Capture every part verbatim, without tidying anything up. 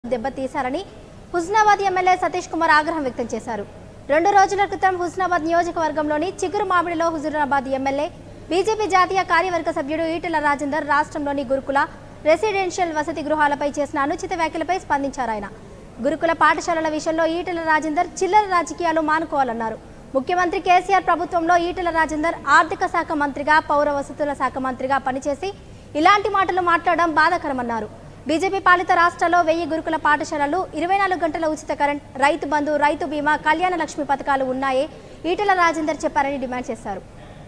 దెబ్బతీశారని Husnabad MLA Satish Kumar ఆగ్రహం వ్యక్తం చేశారు. రెండు రోజుల క్రితం హుస్నాబాద్ నియోజకవర్గంలోని చిగురు మామిడిలో హుజూరాబాద్ ఎమ్మెల్యే బీజేపీ జాతీయ కార్యవర్గ సభ్యుడు ఈటెల రాజేందర్ రాష్ట్రంలోని గురుకుల రెసిడెన్షియల్ వసతి గృహాలపై చేసిన అనుచిత వ్యాఖ్యలపై స్పందించారు. ఆయన గురుకుల పాఠశాలల విషయంలో ఈటెల రాజేందర్ చిల్లర రాజకీయాలు మానుకోవాలన్నారు. ముఖ్యమంత్రి కేసీఆర్ ప్రభుత్వంలో ఈటెల రాజేందర్ ఆర్థిక శాఖ మంత్రిగా, పౌర వసతుల శాఖ మంత్రిగా పనిచేసి ఇలాంటి మాటలు మాట్లాడడం బాధాకరమన్నారు. బీజేపీ పాలిత రాష్ట్రాల్లో వెయ్యి గురుకుల పాఠశాలలు, ఇరవై నాలుగు గంటల ఉచిత కరెంట్, రైతు బంధు, రైతు బీమా, కళ్యాణ లక్ష్మి పథకాలు ఉన్నాయే ఈటెల రాజేందర్ చెప్పారని డిమాండ్ చేశారు.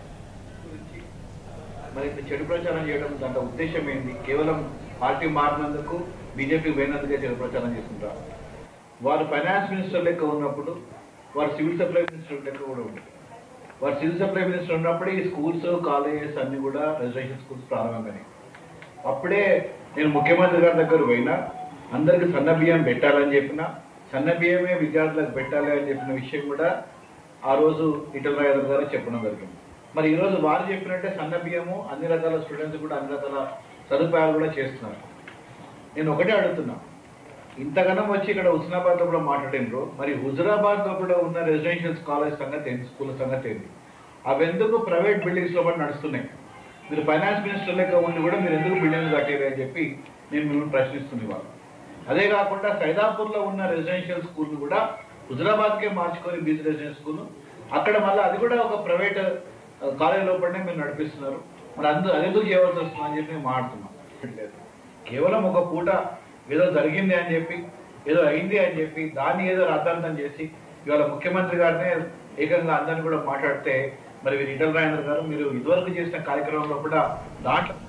మరి చెడు ప్రచారం చేయడం దాంట్లో ఉద్దేశం ఏంటి? కేవలం పార్టీ మారినందుకు, బీజేపీ పోయినందుకే చెడు ప్రచారం చేస్తుంటారు. వారు ఫైనాన్స్ మినిస్టర్ లెక్క ఉన్నప్పుడు, వారు సివిల్ సప్లై మినిస్టర్ లెక్క కూడా ఉంటారు. వారు సివిల్ సప్లై మినిస్టర్ ఉన్నప్పుడు ఈ స్కూల్స్, కాలేజెస్ అన్ని కూడా రెసిడెన్షియల్ స్కూల్స్ ప్రారంభంగానే. అప్పుడే నేను ముఖ్యమంత్రి గారి దగ్గర పోయినా, అందరికి సన్న బియ్యం పెట్టాలని చెప్పిన, సన్న బియ్యమే విద్యార్థులకు పెట్టాలి అని చెప్పిన విషయం కూడా ఆ రోజు ఈటెల రాజేందర్ గారు చెప్పడం జరిగింది. మరి ఈరోజు వారు చెప్పినట్టే సన్న బియ్యము అన్ని రకాల స్టూడెంట్స్ కూడా అన్ని రకాల సదుపాయాలు కూడా చేస్తున్నారు. నేను ఒకటే అడుగుతున్నా, ఇంతగానం వచ్చి ఇక్కడ హుస్నాబాద్లో కూడా మాట్లాడినరు, మరి హుజూరాబాద్లో కూడా ఉన్న రెసిడెన్షియల్ కాలేజ్ సంగతి ఏంటి, స్కూల్ సంగతి ఏంటి? అవి ఎందుకు ప్రైవేట్ బిల్డింగ్స్లో కూడా నడుస్తున్నాయి? మీరు ఫైనాన్స్ మినిస్టర్ లెక్క ఉండి కూడా మీరు ఎందుకు బిల్డింగ్ కట్టారు అని చెప్పి నేను మిమ్మల్ని ప్రశ్నిస్తున్నాను. అదే కాకుండా సైదాపూర్లో ఉన్న రెసిడెన్షియల్ స్కూల్ కూడా హుజూరాబాద్కే మార్చుకొని బీచ్ రెసిడెన్షియల్ స్కూల్, అక్కడ మళ్ళీ అది కూడా ఒక ప్రైవేట్ కాలేజ్ లోపలనే మీరు నడిపిస్తున్నారు. మరి అందు అది ఎందుకు చేయవలసి వస్తుంది అని చెప్పి నేను మాట్లాడుతున్నాను. కేవలం ఒక పూట ఏదో జరిగింది అని చెప్పి, ఏదో అయింది అని చెప్పి దాన్ని ఏదో రాద్ధాంతం చేసి ఇవాళ ముఖ్యమంత్రి గారినే ఏకంగా అందరినీ కూడా మాట్లాడితే, మరి ఈటెల రాజేందర్ గారు మీరు ఇదివరకు చేసిన కార్యక్రమంలో కూడా దాంట్లో